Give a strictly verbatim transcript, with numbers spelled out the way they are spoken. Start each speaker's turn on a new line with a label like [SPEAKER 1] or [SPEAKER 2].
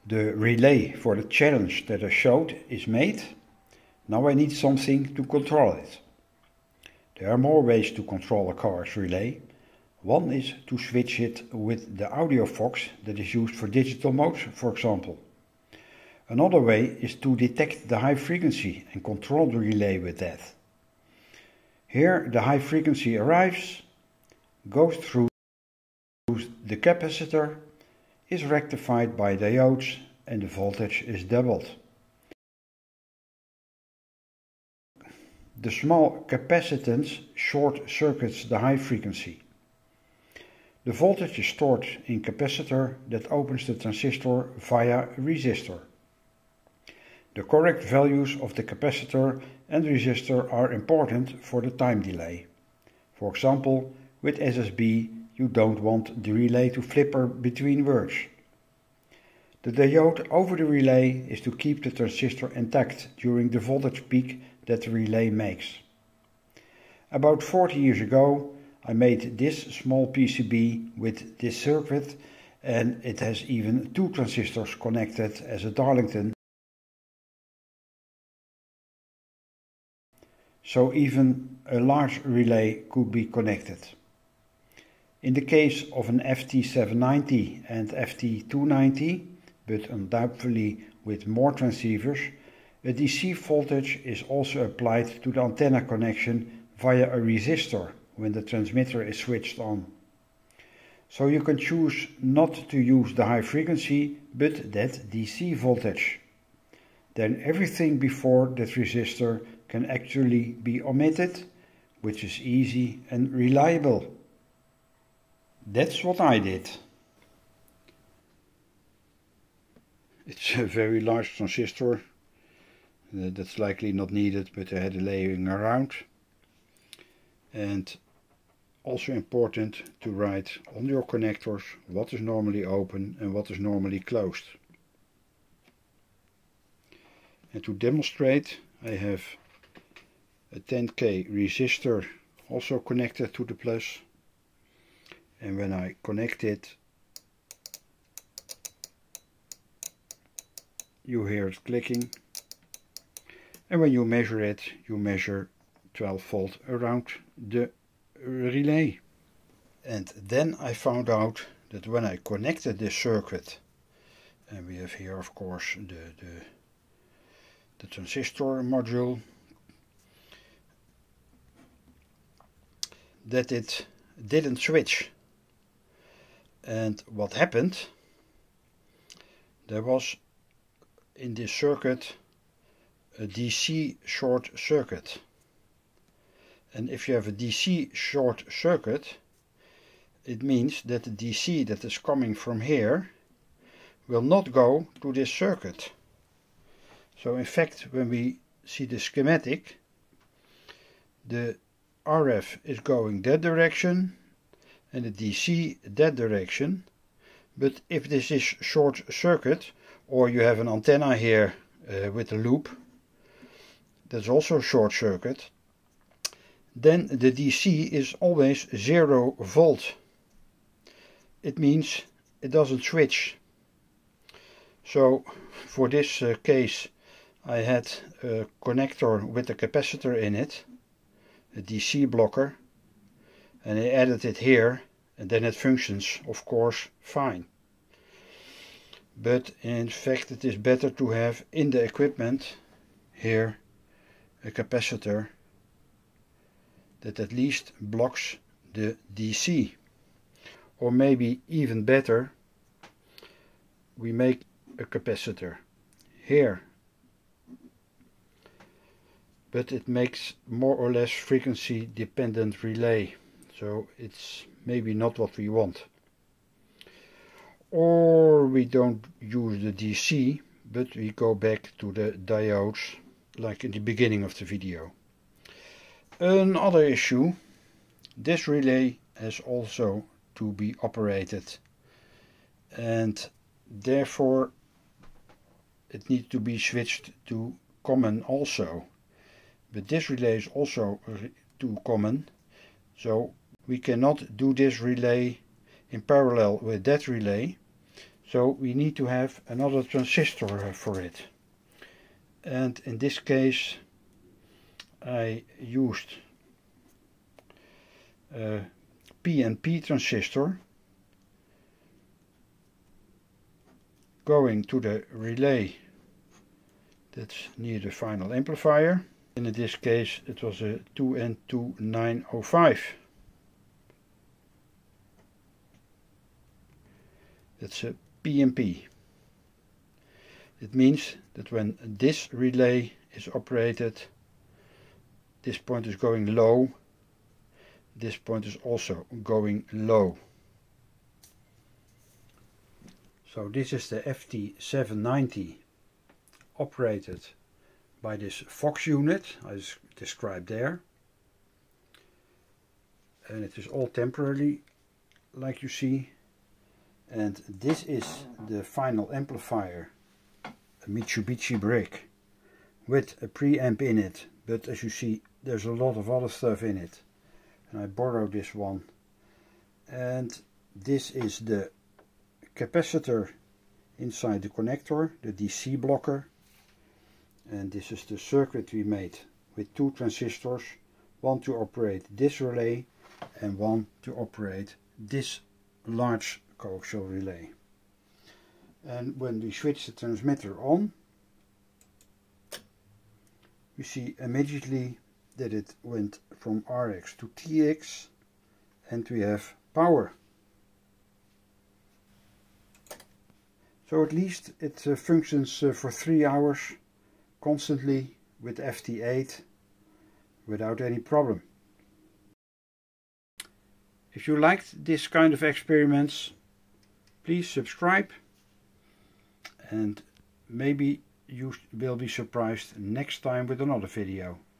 [SPEAKER 1] The relay for the challenge that I showed is made. Now I need something to control it. There are more ways to control a coax relay. One is to switch it with the audio VOX that is used for digital modes, for example. Another way is to detect the high frequency and control the relay with that. Here the high frequency arrives, goes through the capacitor, is rectified by diodes, and the voltage is doubled. The small capacitance short circuits the high frequency. The voltage is stored in capacitor that opens the transistor via resistor. The correct values of the capacitor and resistor are important for the time delay. For example, with S S B you don't want the relay to flicker between words. The diode over the relay is to keep the transistor intact during the voltage peak that the relay makes. About forty years ago I made this small P C B with this circuit, and it has even two transistors connected as a Darlington. So even a large relay could be connected. In the case of an F T seven ninety and F T two ninety, but undoubtedly with more transceivers, a D C voltage is also applied to the antenna connection via a resistor when the transmitter is switched on. So you can choose not to use the high frequency, but that D C voltage. Then everything before that resistor can actually be omitted, which is easy and reliable. That's what I did. It's a very large transistor. Uh, that's likely not needed, but I had it laying around. And also important to write on your connectors what is normally open and what is normally closed. And to demonstrate, I have a ten K resistor also connected to the plus. And when I connect it, you hear it clicking. And when you measure it, you measure twelve volt around the relay. And then I found out that when I connected this circuit, and we have here of course the, the, the transistor module, that it didn't switch. And what happened, there was in this circuit a D C short circuit. And if you have a D C short circuit, it means that the D C that is coming from here will not go to this circuit. So in fact, when we see the schematic, the R F is going that direction and the D C that direction. But if this is short circuit, or you have an antenna here uh, with a loop, that's also short circuit, then the D C is always zero volt. It means it doesn't switch. So for this uh, case I had a connector with a capacitor in it, a D C blocker, and I added it here, and then it functions of course fine. But in fact it is better to have in the equipment here a capacitor that at least blocks the D C. Or maybe even better, we make a capacitor here, but it makes more or less frequency dependent relay, so it's maybe not what we want. Or we don't use the D C, but we go back to the diodes like in the beginning of the video. Another issue, this relay has also to be operated, and therefore it needs to be switched to common also. But this relay is also to common, so we cannot do this relay in parallel with that relay. So we need to have another transistor for it. And in this case I used a P N P transistor going to the relay that's near the final amplifier. And in this case it was a two N two nine oh five. That's a P N P. It means that when this relay is operated, this point is going low, this point is also going low. So this is the F T seven ninety operated by this VOX unit I described there. And it is all temporarily, like you see. And this is the final amplifier, a Mitsubishi brick with a preamp in it, but as you see there's a lot of other stuff in it, and I borrowed this one. And this is the capacitor inside the connector, the D C blocker, and this is the circuit we made with two transistors, one to operate this relay and one to operate this large coaxial relay. And when we switch the transmitter on, we see immediately that it went from R X to T X and we have power. So at least it uh, functions uh, for three hours constantly with F T eight without any problem. If you liked this kind of experiments, please subscribe, and maybe you will be surprised next time with another video.